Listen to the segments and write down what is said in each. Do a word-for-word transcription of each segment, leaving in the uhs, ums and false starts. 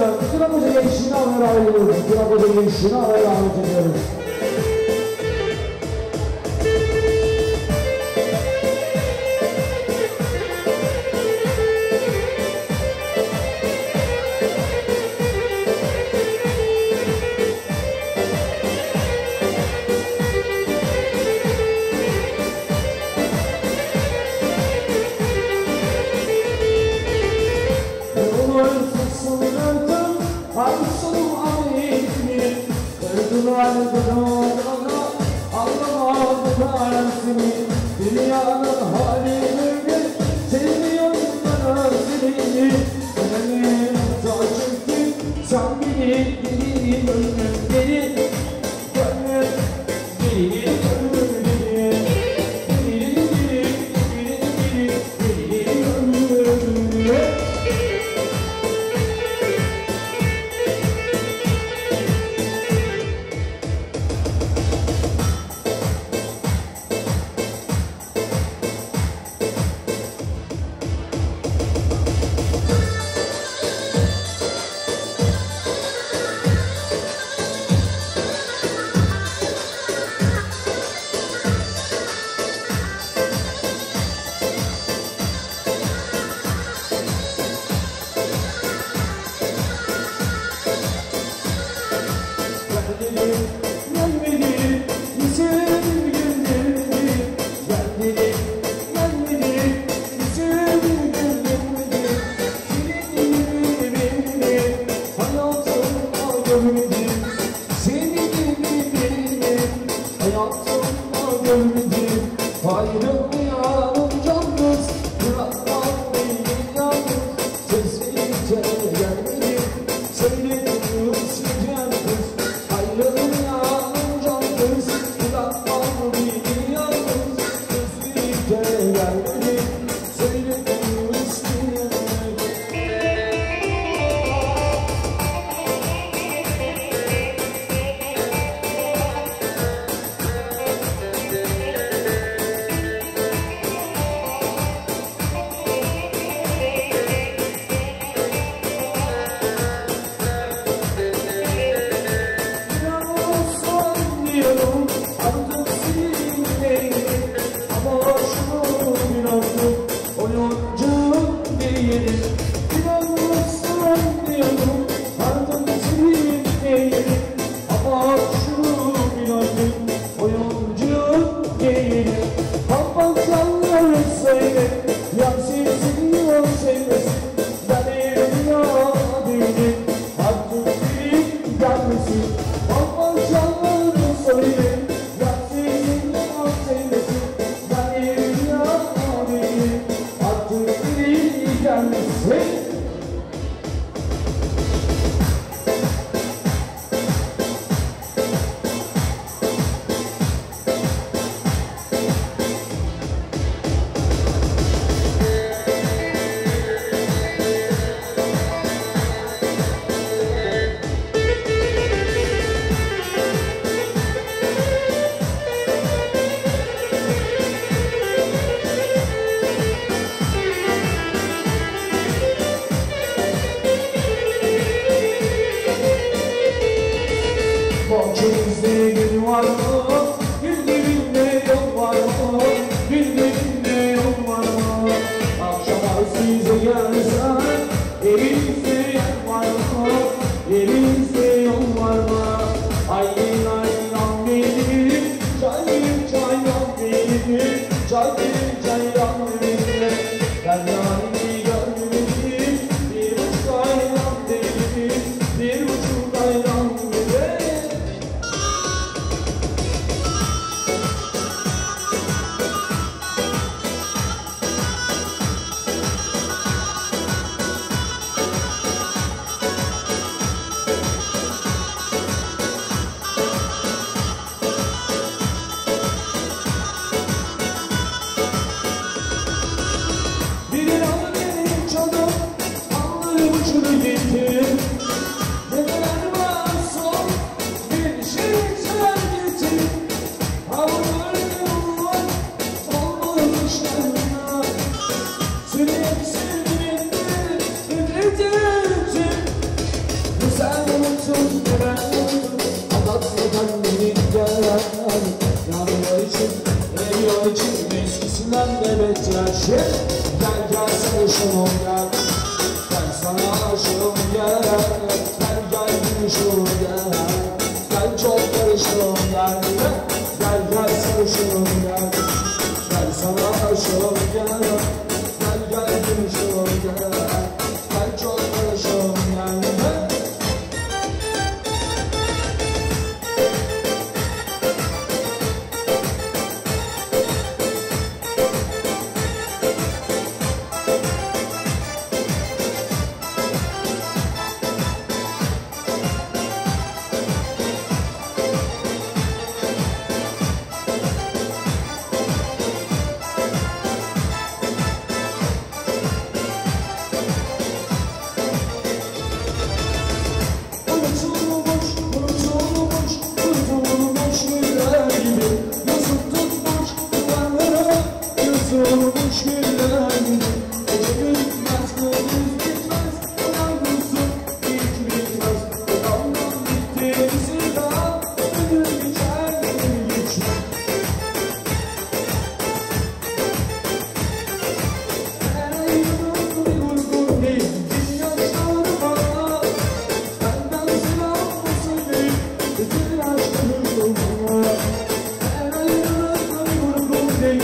Teşekkürler. Bütün amca gençliğini almaya davet ediyoruz. Bütün amca gençliğini almaya davet ediyoruz. Dünyanın hali böyle, sevmiyorum bana seni. Önemli ta çünkü sen beni geri gönlüm geri, gönlüm geri, gönlüm geri, geri, geri, geri, geri, geri, gönlüm geri. Bahçemizde gül var mı? Gül dibinde yol var mı? Gül dibinde yol var mı? Akşama size gelsem elimizde yer var mı? Elimizde yol var mı? Aynen aynen benim çayım çaylan benim çayım çaylan benim ben yani gönlümün bir buçuk aylan benim bir buçuk aylan benim. olsun ben anlatma kendini gel. Yanıyor için, eriyor için eskisinden de beter. Gel gel sarışınım gel, gel sana aşığım gel. Gel gel gülüşüm gel, gel çok karışım gel. Gel gel sarışınım gel, gel sana aşığım gel. Gel gel gülüşüm gel, gel çok karışım gel. Unutulmuş güller gibi gece bitmez, gündüz bitmez. Uyanmışsın hiç bitmez. Odamdan bitti zira ömür geçer geçmez. Her ayrılığın bir vurgun değil, bir yaşları bana. Benden silah mısın değil, bütün aşklarım bana. Her ayrılığın bir vurgun değil,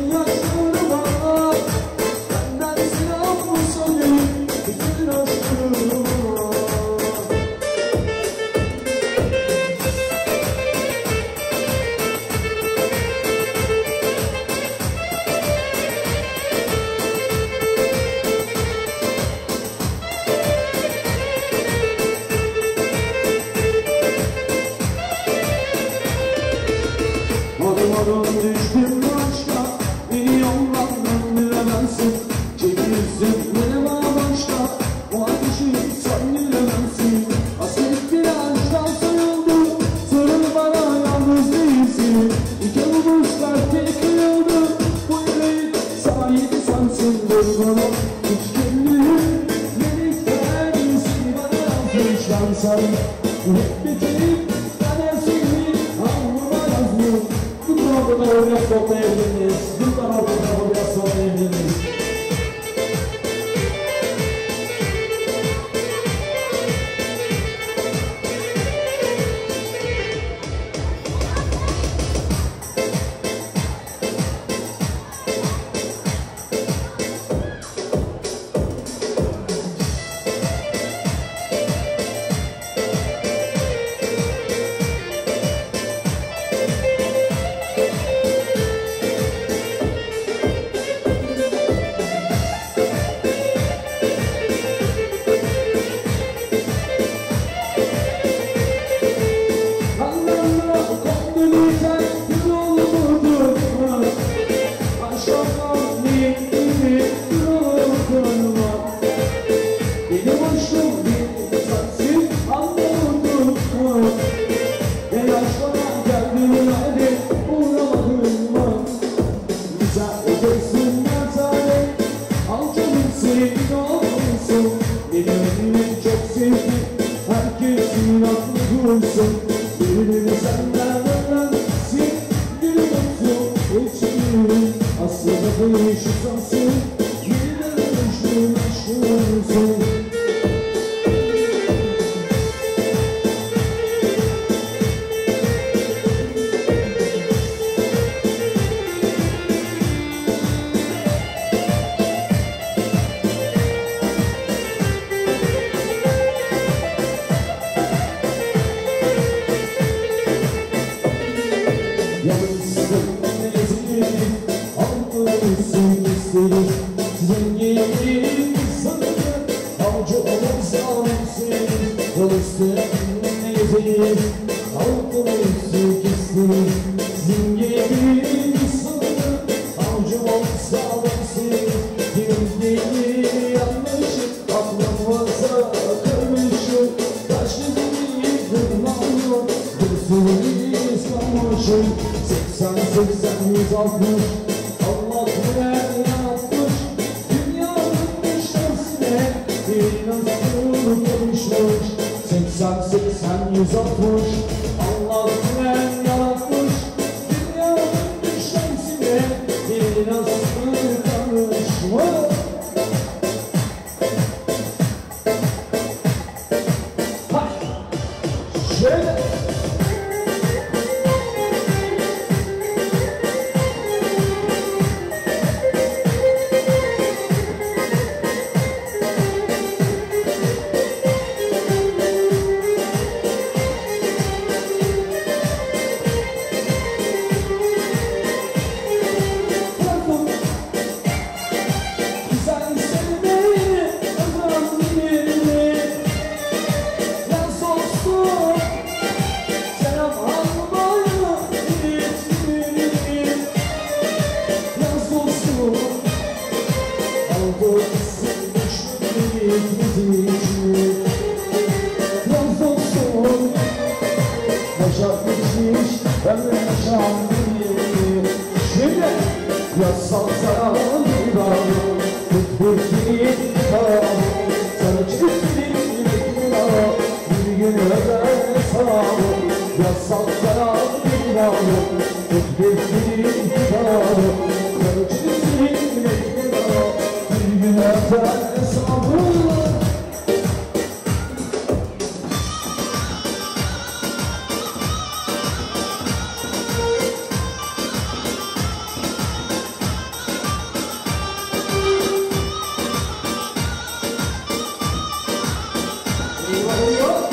Adım düştüm başka, beni yoldan döndüremezsin. Çekilirsin bana başka, o ateşi sen bilemezsin. Hasretli aşktan sayıldı, sarıl bana yalnız değilsin. İki buluşlar tek yıldı, bu yüreğin sahibi sensin. Bana hiç kendini yenikler, seni bana yazmışlar sen. Hep bitirip ben seni alnıma yazdım. Bundan oraya toplayabiliriz. Bundan oraya toplayabiliriz. Herkesin aklı dursun, birbirini senden öğrensin. Gülüm olsun, geçirin, aslında değişiksin. Yeniden düştün aşkınsın. Yanılsın ezildim, algılısın istedim. Zenginliğin sanırım, avcı olursam senin. Yanılsın ezildim, algılısın istedim. Zenginliğin sanırım, avcı olursam senin. Zenginliğin yanlışım, aklım varsa kırmışım. Taş gibi yıkılmıyor, hırsını ıslanmışım. Seksen seksen yüz altmış Allah neler yaratmış. Dünyanın işlemsine bir nasıl konuşmuş. Seksen seksen yüz altmış Allah bilen yaratmış dünyanın şemsine bir nasıl karışma. Şöyle Yazsal sana bir bağlı Tutturduğun bağlı Sana çizdiğin bir bağlı Bir gün özel sağlı Yazsal sana bir bağlı Tutturduğun bağlı Sana çizdiğin bir bağlı Bir gün özel sağlı What are you